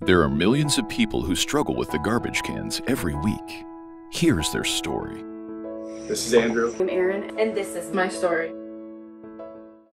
There are millions of people who struggle with the garbage cans every week. Here's their story. This is Andrew. I'm Erin, and this is my story.